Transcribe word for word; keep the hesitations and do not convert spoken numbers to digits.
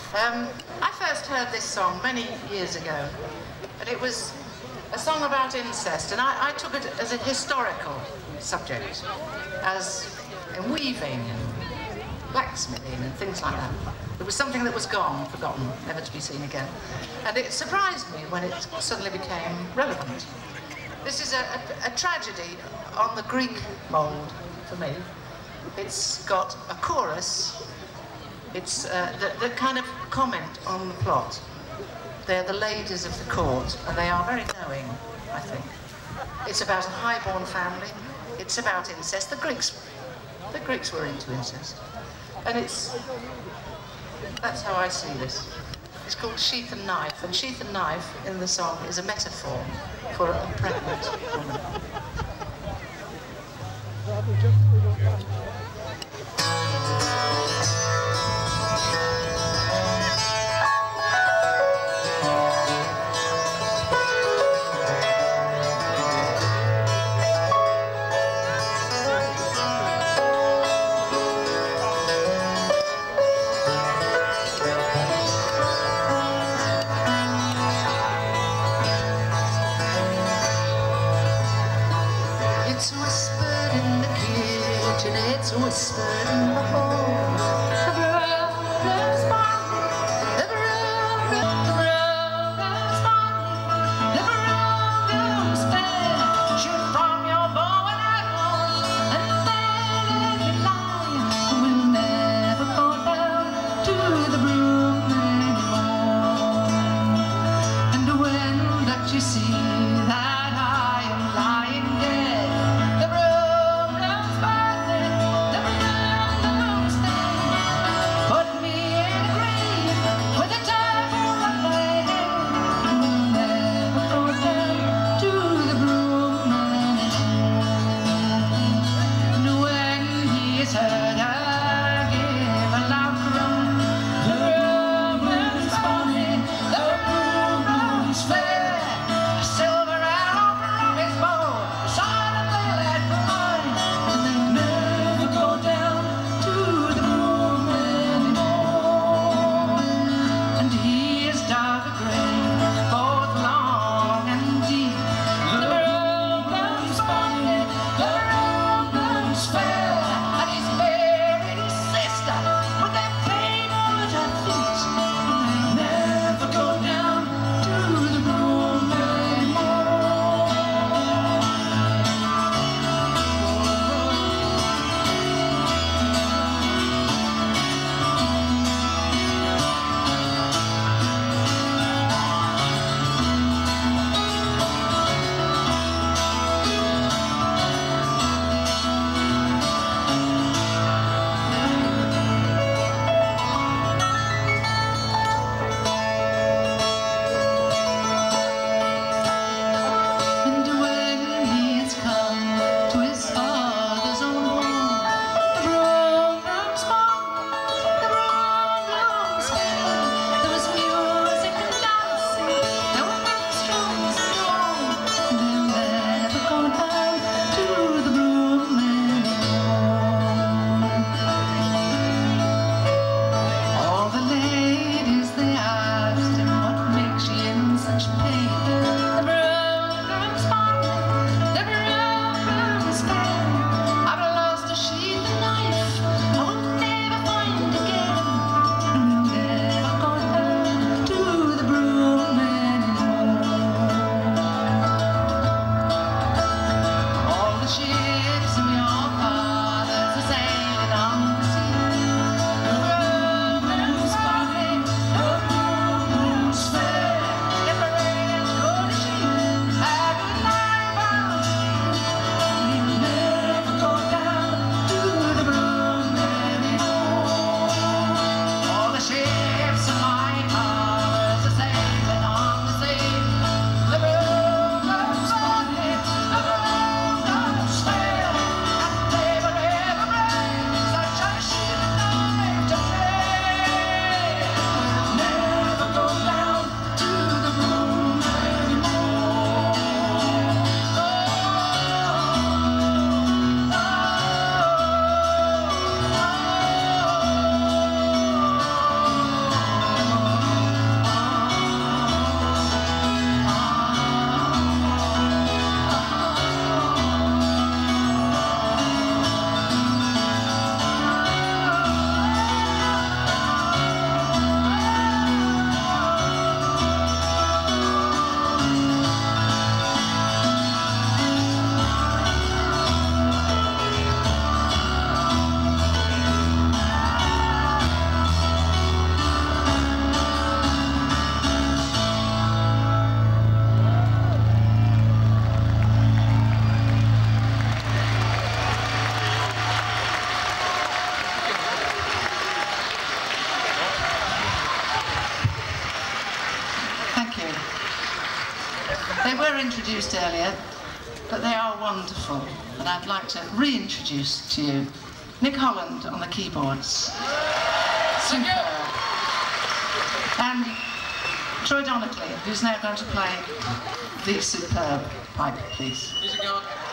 Um, I first heard this song many years ago, and it was a song about incest, and I, I took it as a historical subject, as in weaving and blacksmithing and things like that. It was something that was gone, forgotten, never to be seen again. And it surprised me when it suddenly became relevant. This is a, a, a tragedy on the Greek mould, for me. It's got a chorus. It's uh, the, the kind of comment on the plot. They're the ladies of the court, and they are very knowing, I think. It's about a high-born family. It's about incest. The Greeks, the Greeks were into incest. And it's, that's how I see this. It's called Sheath and Knife, and Sheath and Knife in the song is a metaphor for a pregnant woman. It's whispered in the kitchen, it's whispered in the hall. They were introduced earlier, but they are wonderful, and I'd like to reintroduce to you Nick Holland on the keyboards. Superb. And Troy Donackley, who's now going to play the superb pipe piece. Music on.